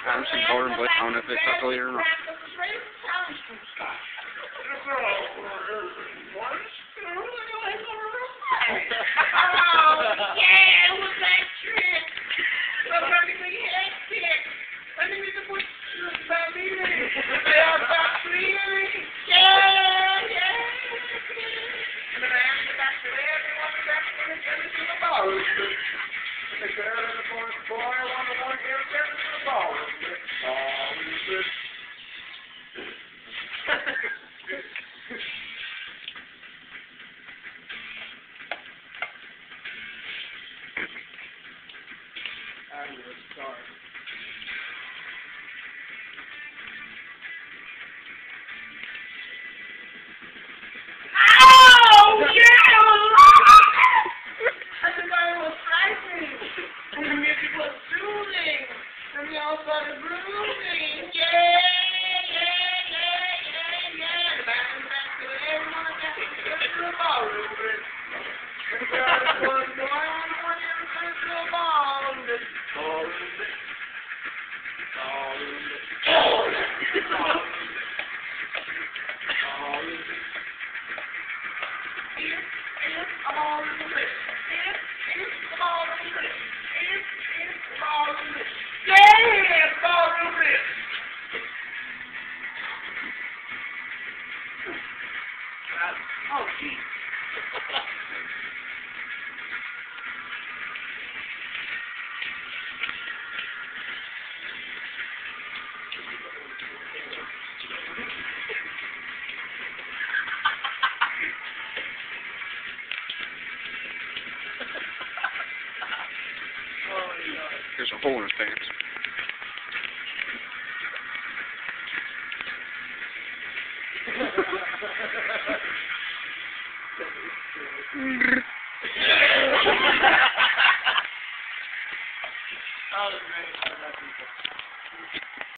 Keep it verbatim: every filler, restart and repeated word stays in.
I'm some color, but I don't know if it's ugly or not. Yeah, it was that trick. I'm trying to make it hectic. I think we can put that in. They are back clearly. Yeah, yeah. And then I asked the back to everyone back to everything about it. And the girl in the corner, boy, I want to want to get everything about it. Oh, this. I'm sorry. Oh, yeah! I think I was frightening. And the music was soothing. And we all started grooving. Yeah, yeah, yeah, yeah, yeah. The band back to everyone back to the ballroom. And the girl was boy on one end to the ballroom. Ballroom. Oh, geez. There's a hole in his pants. That was great.